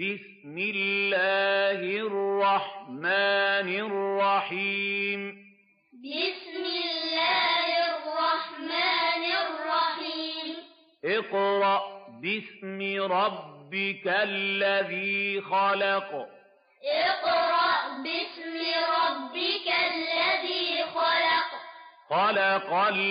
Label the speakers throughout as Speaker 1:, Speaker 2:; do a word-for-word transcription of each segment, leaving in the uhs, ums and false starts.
Speaker 1: بسم الله الرحمن الرحيم
Speaker 2: بسم الله الرحمن الرحيم
Speaker 1: اقرأ باسم ربك الذي خلق
Speaker 2: اقرأ باسم ربك الذي خلق
Speaker 1: خلق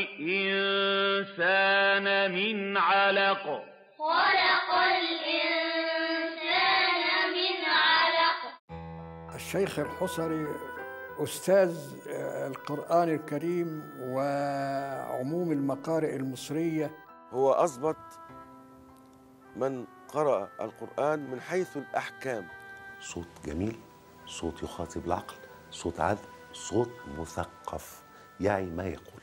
Speaker 1: الإنسان من علق
Speaker 2: خلق الإنسان من علق.
Speaker 3: الشيخ الحصري أستاذ القرآن الكريم وعموم المقارئ المصرية.
Speaker 4: هو أضبط من قرأ القرآن من حيث الأحكام.
Speaker 5: صوت جميل، صوت يخاطب العقل، صوت عذب، صوت مثقف يعي ما يقول.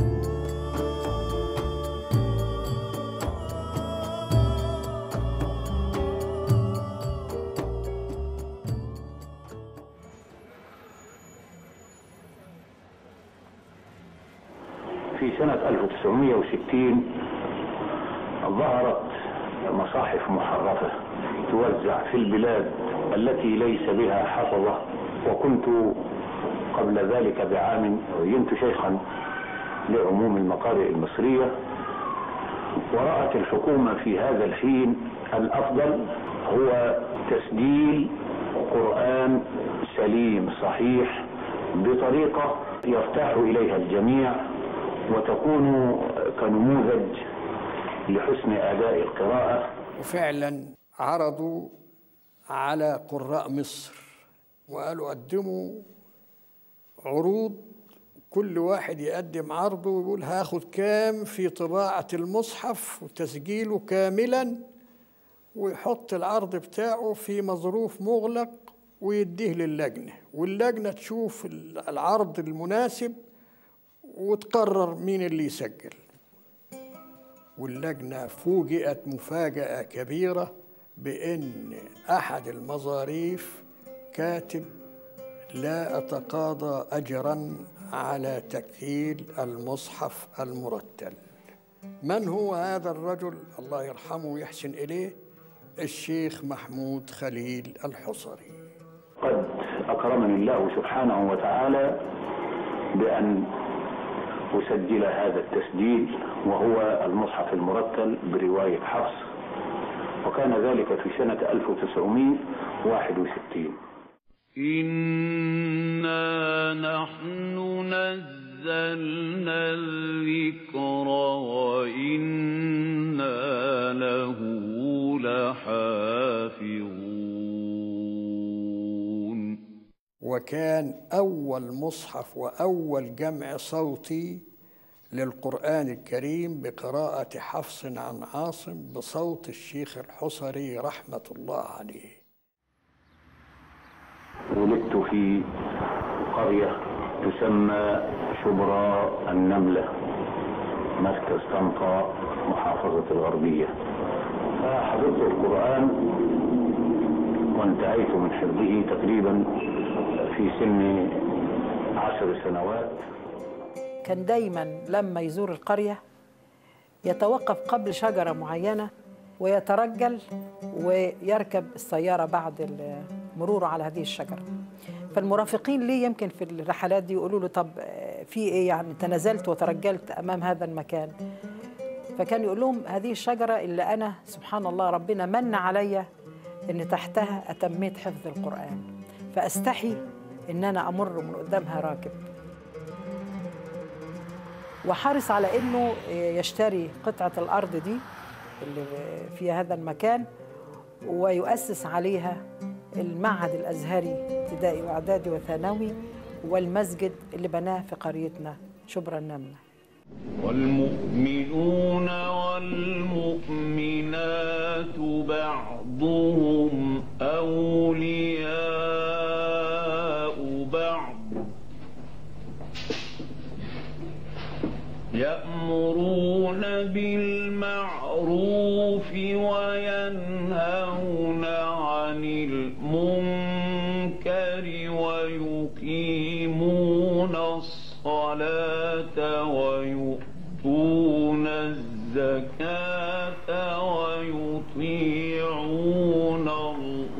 Speaker 6: في سنة ألف وتسعمائة وستين ظهرت مصاحف محرفة توزع في البلاد التي ليس بها حفظة، وكنت قبل ذلك بعام عينت شيخا لعموم المقارئ المصرية، ورأت الحكومة في هذا الحين الأفضل هو تسجيل قرآن سليم صحيح بطريقة يرتاح إليها الجميع وتكون كنموذج لحسن أداء القراءة.
Speaker 3: وفعلا عرضوا على قراء مصر وقالوا قدموا عروض، كل واحد يقدم عرضه ويقول هاخد كام في طباعة المصحف وتسجيله كاملا، ويحط العرض بتاعه في مظروف مغلق ويديه للجنة، واللجنة تشوف العرض المناسب وتقرر مين اللي يسجل. واللجنة فوجئت مفاجأة كبيرة بأن أحد المظاريف كاتب لا أتقاضى أجراً على تكفيل المصحف المرتل. من هو هذا الرجل؟ الله يرحمه ويحسن إليه، الشيخ محمود خليل الحصري.
Speaker 6: قد أكرمني الله سبحانه وتعالى بأن أسجل هذا التسجيل وهو المصحف المرتل برواية حفص، وكان ذلك في سنة ألف وتسعمائة وواحد وستين.
Speaker 1: إنا نحن نزلنا الذكر وإنا له لحافظون.
Speaker 3: وكان أول مصحف وأول جمع صوتي للقرآن الكريم بقراءة حفص عن عاصم بصوت الشيخ الحصري رحمة الله عليه.
Speaker 6: ولدت في قرية تسمى شبرا النملة، مركز طنطا، محافظة الغربية. فحفظت القرآن وانتهيت من حفظه تقريبا في سن عشر سنوات.
Speaker 7: كان دايما لما يزور القرية يتوقف قبل شجرة معينة ويترجل ويركب السيارة بعد مروره على هذه الشجرة. فالمرافقين ليه يمكن في الرحلات دي يقولوا له طب في ايه يعني تنازلت وترجلت امام هذا المكان؟ فكان يقول لهم هذه الشجرة اللي انا سبحان الله ربنا من عليا ان تحتها اتميت حفظ القرآن، فاستحي ان انا امر من قدامها راكب. وحرص على انه يشتري قطعة الارض دي اللي في هذا المكان ويؤسس عليها المعهد الازهري ابتدائي واعدادي وثانوي والمسجد اللي بناه في قريتنا شبرا النملة.
Speaker 1: والمؤمنون والمؤمنات بعضهم أولياء بعض يأمرون بالمعروف وينهون عن المنكر ويقيمون الصلاة ويؤتون الزكاة ويطيعون الله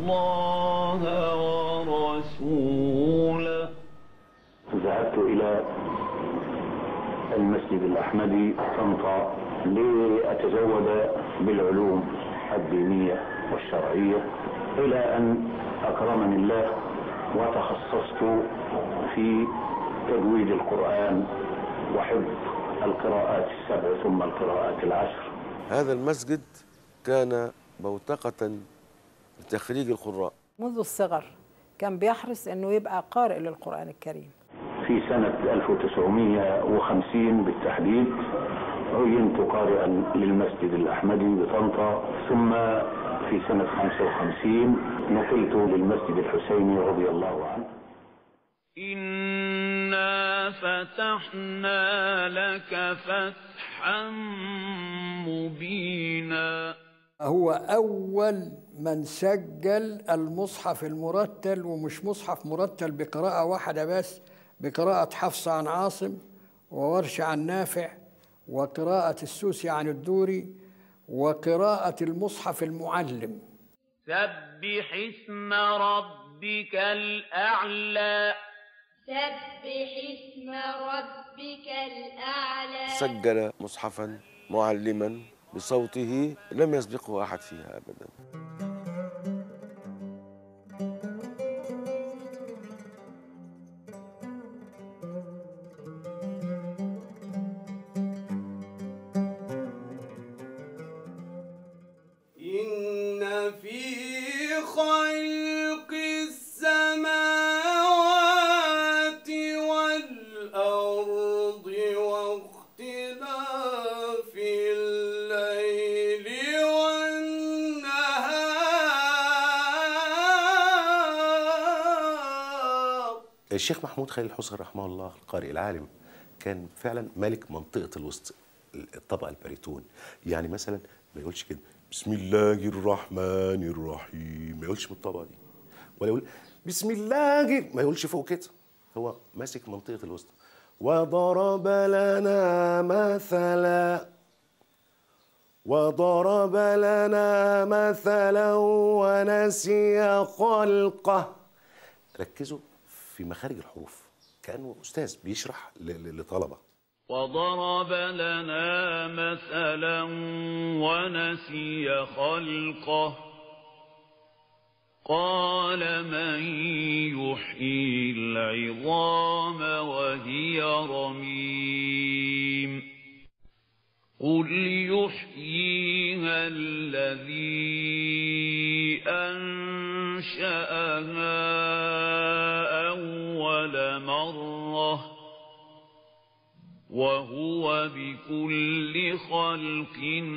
Speaker 6: المسجد الأحمدي طنطا لأتزود بالعلوم الدينية والشرعية، إلى أن أكرمني الله وتخصصت في تجويد القرآن وحفظ القراءات السبع ثم القراءات العشر.
Speaker 4: هذا المسجد كان بوتقة لتخريج القراء.
Speaker 7: منذ الصغر كان بيحرص أنه يبقى قارئ للقرآن الكريم.
Speaker 6: في سنة ألف وتسعمائة وخمسين بالتحديد عينت قارئا للمسجد الأحمدي بطنطا، ثم في سنة خمسة وخمسين نقلت للمسجد الحسيني رضي الله عنه.
Speaker 1: إنا فتحنا لك فتحا مبينا.
Speaker 3: هو أول من سجل المصحف المرتل، ومش مصحف مرتل بقراءة واحدة بس، بقراءة حفص عن عاصم وورش عن نافع وقراءة السوسي عن الدوري وقراءة المصحف المعلم.
Speaker 1: سبح اسم ربك الأعلى.
Speaker 2: سبح اسم ربك الأعلى.
Speaker 4: سجل مصحفا معلما بصوته لم يسبقه أحد فيها أبدا.
Speaker 8: إن في خلق السماوات والأرض واختلاف الليل والنهار.
Speaker 5: الشيخ محمود خليل الحصري رحمه الله القارئ العالم كان فعلا ملك منطقة الوسط، الطبقة البريتون. يعني مثلا ما يقولش كده بسم الله الرحمن الرحيم، ما يقولش من الطبقة دي، ولا يقول بسم الله، ما يقولش فوق كده. هو ماسك منطقة الوسط. وضرب لنا مثلا وضرب لنا مثلا ونسي خلقه. ركزوا في مخارج الحروف، كأنه أستاذ بيشرح لطلبة.
Speaker 1: وضرب لنا مثلا ونسي خلقه قال من يحيي العظام وهي رميم قل يحييها الذي أنشأها أول مرة وهو بكل خلق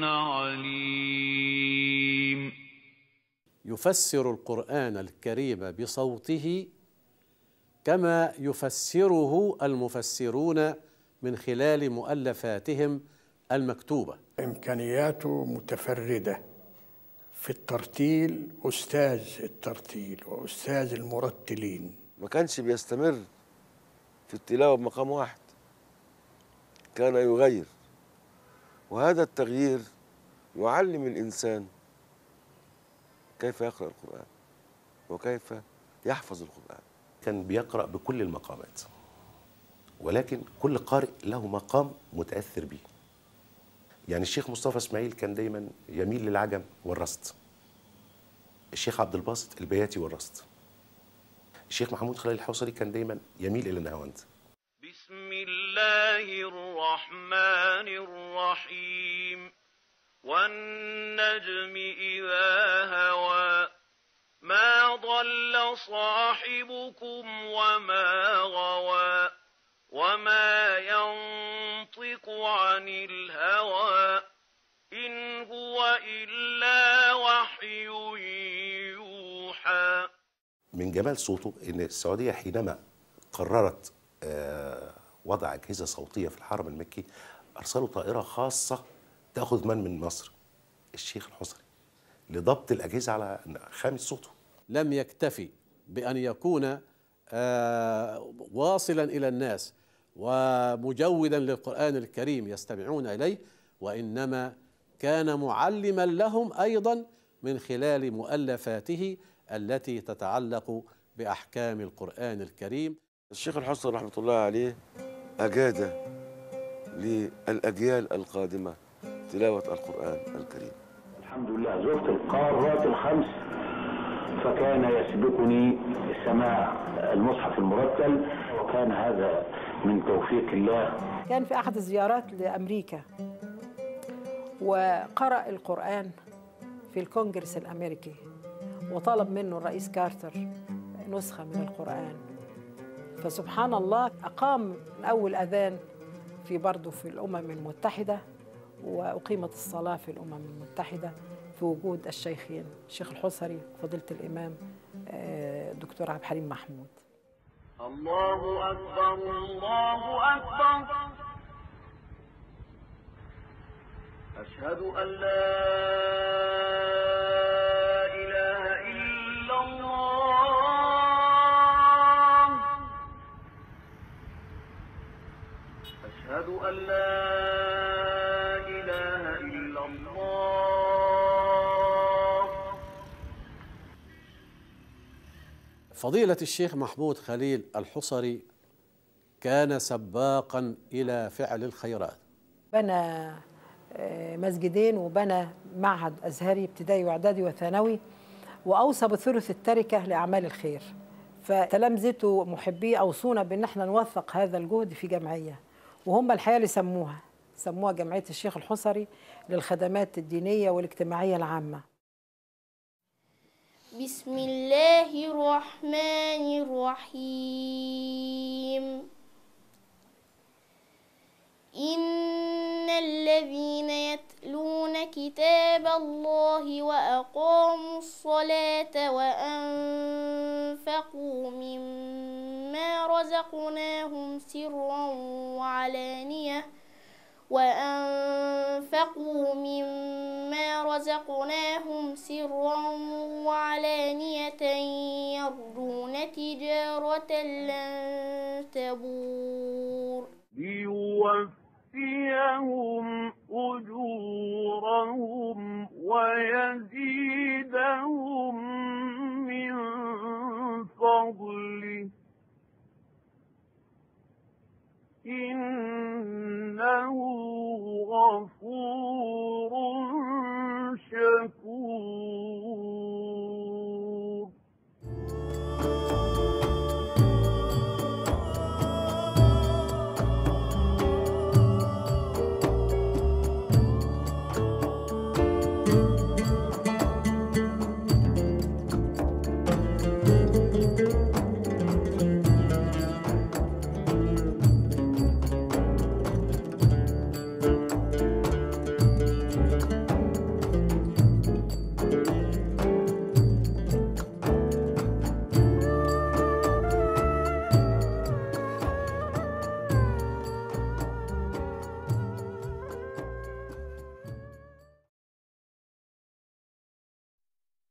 Speaker 1: عليم.
Speaker 9: يفسر القرآن الكريم بصوته كما يفسره المفسرون من خلال مؤلفاتهم المكتوبة.
Speaker 3: إمكانياته متفردة في الترتيل، أستاذ الترتيل وأستاذ المرتلين.
Speaker 4: ما كانش بيستمر في التلاوة بمقام واحد، كان يغير، وهذا التغيير يعلم الإنسان كيف يقرأ القرآن وكيف يحفظ القرآن.
Speaker 5: كان بيقرأ بكل المقامات، ولكن كل قارئ له مقام متأثر به. يعني الشيخ مصطفى اسماعيل كان دايما يميل للعجم والرصد، الشيخ عبد الباسط البياتي والرصد، الشيخ محمود خليل الحصري كان دايما يميل إلى النهاوند.
Speaker 1: بسم الله الرحمن الرحيم والنجم إذا هوى ما ضل صاحبكم وما غوى وما ينطق عن الهوى إن هو إلا وحي يوحى.
Speaker 5: من جمال صوته إن السعودية حينما قررت وضع أجهزة صوتية في الحرم المكي أرسلوا طائرة خاصة تأخذ من من مصر الشيخ الحصري لضبط الأجهزة على خامة صوته.
Speaker 9: لم يكتفي بأن يكون واصلا إلى الناس ومجودا للقرآن الكريم يستمعون إليه، وإنما كان معلما لهم أيضا من خلال مؤلفاته التي تتعلق بأحكام القرآن الكريم.
Speaker 4: الشيخ الحصري رحمة الله عليه أجاد للأجيال القادمة تلاوة القرآن الكريم.
Speaker 6: الحمد لله زرت القارات الخمس، فكان يسبقني سماع المصحف المرتل، وكان هذا من توفيق الله.
Speaker 7: كان في أحد الزيارات لأمريكا وقرأ القرآن في الكونجرس الأمريكي، وطلب منه الرئيس كارتر نسخة من القرآن. فسبحان الله أقام أول أذان في برضه في الأمم المتحدة، وأقيمت الصلاة في الأمم المتحدة في وجود الشيخين الشيخ الحصري وفضيلة الإمام دكتور عبد الحليم محمود.
Speaker 1: الله أكبر الله أكبر، أشهد أن لا إله إلا الله، أشهد أن لا إله إلا الله.
Speaker 9: فضيلة الشيخ محمود خليل الحصري كان سباقا إلى فعل الخيرات.
Speaker 7: بنى مسجدين وبنى معهد أزهري ابتدائي وإعدادي وثانوي، وأوصى بثلث التركة لأعمال الخير. فتلامذته محبيه أوصونا بأن احنا نوثق هذا الجهد في جمعية، وهم الحقيقة اللي سموها سموها جمعية الشيخ الحصري للخدمات الدينية والاجتماعية العامة.
Speaker 2: بسم الله الرحمن الرحيم. إن الذين يتلون كتاب الله وأقاموا الصلاة وأنفقوا مما رزقناهم سرا وعلانية وأنفقوا مما رزقناهم سرا وعلانية يرجون تجارة لن تبور
Speaker 1: ليوفيهم أجورهم ويزيدهم